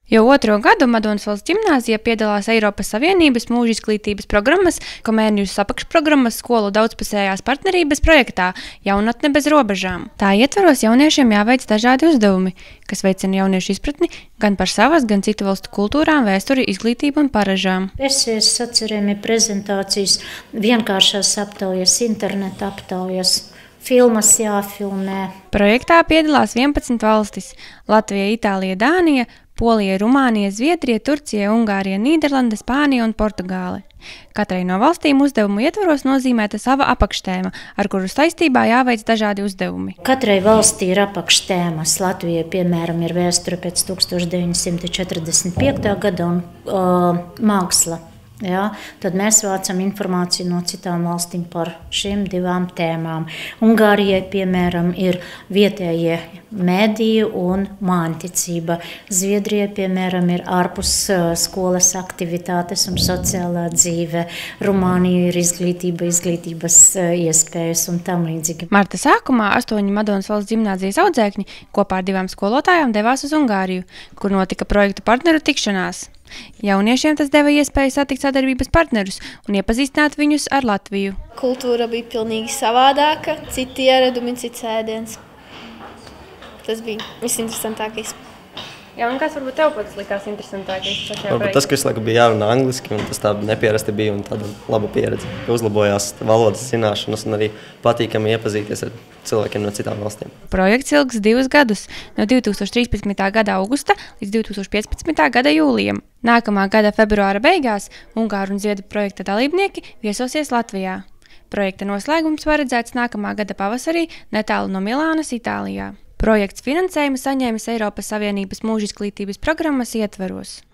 Jau otro gadu Madonas valsts ģimnāzija piedalās Eiropas Savienības mūža izglītības programmas Komēnijus apakšprogrammas skolu daudzpusējās partnerības projektā Jaunatne bez robežām. Tā ietvaros jauniešiem jāveic dažādi uzdevumi, kas veicina jauniešu izpratni gan par savas, gan citu valstu kultūrām, vēsturi, izglītību un paražām. Versijas sacerēmi prezentācijas, vienkāršās aptaujas, interneta aptaujas. Filmas jāfilmē. Projektā piedalās 11 valstis – Latvija, Itālija, Dānija, Polija, Rumānija, Zviedrija, Turcija, Ungārija, Nīderlande, Spānija un Portugāle. Katrai no valstīm uzdevumu ietvaros nozīmēta sava apakštēma, ar kuru saistībā jāveic dažādi uzdevumi. Katrai valstī ir apakštēmas. Latvijai, piemēram, ir vēsture pēc 1945. gada un māksla. Ja, tad mēs vācam informāciju no citām valstīm par šīm divām tēmām. Ungārijai, piemēram, ir vietējie mediji un mānticība. Zviedrijai, piemēram, ir ārpus skolas aktivitātes un sociālā dzīve. Rumānija ir izglītība, izglītības iespējas un tam līdzīgi. Marta sākumā 8 Madonas valsts ģimnāzijas audzēkņi kopā ar 2 skolotājām devās uz Ungāriju, kur notika projektu partneru tikšanās. Jauniešiem tas deva iespēju satikt sadarbības partnerus un iepazīstināt viņus ar Latviju. Kultūra bija pilnīgi savādāka, citi ieradumi, cits ēdiens. Tas bija visinteresantākais. Jā, un kas varbūt tev pats likās interesantākais? Tas, ka visu laiku bija jārunā angliski, un tas tā nepierasti bija un tāda laba pieredze. Uzlabojās valodas zināšanas un arī patīkami iepazīties ar cilvēkiem no citām valstīm. Projekts ilgs 2 gadus, no 2013. gada augusta līdz 2015. gada jūlijam. Nākamā gada februāra beigās ungāru un zviedru projekta dalībnieki viesosies Latvijā. Projekta noslēgums paredzēts nākamā gada pavasarī netālu no Milānas, Itālijā. Projekts finansējumu saņēmis Eiropas Savienības mūža izglītības programmas ietvaros.